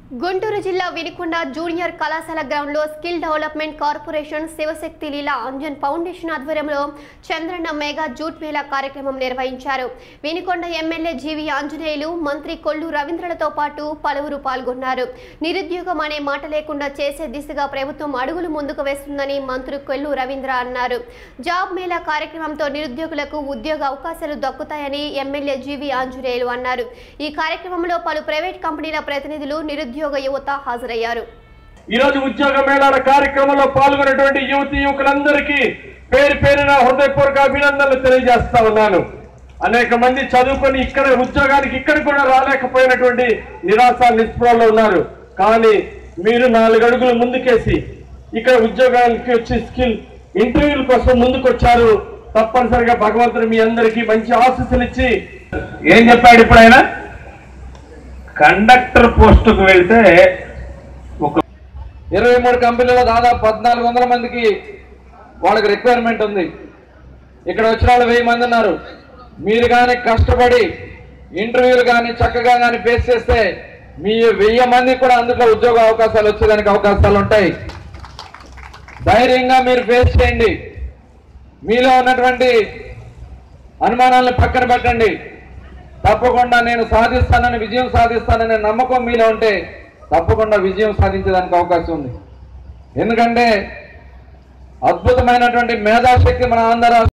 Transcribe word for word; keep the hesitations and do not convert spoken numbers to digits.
గుంటూరు జిల్లా వినుకొండ జూనియర్ కళాశాల గ్రౌండ్ లో skill development corporation Shivashakti Leela Anjan foundation ఆధ్వర్యంలో చంద్రన్న మెగా జూట్ మేళా కార్యక్రమం నిర్వహించారు. వినుకొండ ఎమ్మెల్యే జీవి ఆంజనేయులు, మంత్రి కొల్లు రవీంద్రలతో పాటు పలువురు పాల్గొన్నారు. నిరుద్యోగం అనే మాట లేకుండా చేసే దిశగా ప్రభుత్వం అడుగులు ముందుకు వేస్తుందని మంత్రి కొల్లు రవీంద్ర అన్నారు. జాబ్ మేళా కార్యక్రమంతో నిరుద్యోగులకు ఉద్యోగ అవకాశాలు దక్కుతాయని ఎమ్మెల్యే జీవి ఆంజనేయులు అన్నారు. ఈ కార్యక్రమంలో పలు ప్రైవేట్ కంపెనీల ప్రతినిధులు, నిరుద్యోగ యువత హాజరయ్యారు. ఈ రోజు ఉద్యోగ మేళాల కార్యక్రమంలో పాల్గొన్నటువంటి యువతి యువకులందరికీ పేరు పేరున హృదయపూర్వక అభినందనలు తెలియజేస్తా ఉన్నాను. అనేక మంది చదువుకొని ఇక్కడ ఉద్యోగానికి ఇక్కడ కూడా రాలేకపోయినటువంటి నిరాశ నిస్పృహలో ఉన్నారు. కానీ మీరు నాలుగు అడుగులు ముందుకేసి ఇక్కడ ఉద్యోగానికి వచ్చి స్కిల్ ఇంటర్వ్యూల కోసం ముందుకు వచ్చారు. తప్పనిసరిగా భగవంతుడు మీ అందరికీ మంచి ఆశీస్సులు ఇచ్చి ఏం చెప్పాడు ఇప్పుడైనా, కండక్టర్ పోస్టుకు వెళ్తే ఒక ఇరవై మూడు కంపెనీలో దాదాపు పద్నాలుగు వందల మందికి వాళ్ళకి రిక్వైర్మెంట్ ఉంది. ఇక్కడ వచ్చిన వాళ్ళు వెయ్యి మంది ఉన్నారు. మీరు కానీ కష్టపడి ఇంటర్వ్యూలు కానీ చక్కగా కానీ ఫేస్ చేస్తే మీ వెయ్యి మందికి కూడా అందులో ఉద్యోగ అవకాశాలు వచ్చేదానికి అవకాశాలు ఉంటాయి. ధైర్యంగా మీరు ఫేస్ చేయండి. మీలో ఉన్నటువంటి అనుమానాలను పక్కన పెట్టండి. తప్పకుండా నేను సాధిస్తానని, విజయం సాధిస్తాననే నమ్మకం మీలో ఉంటే తప్పకుండా విజయం సాధించడానికి అవకాశం ఉంది. ఎందుకంటే అద్భుతమైనటువంటి మేధాశక్తి మన ఆంధ్ర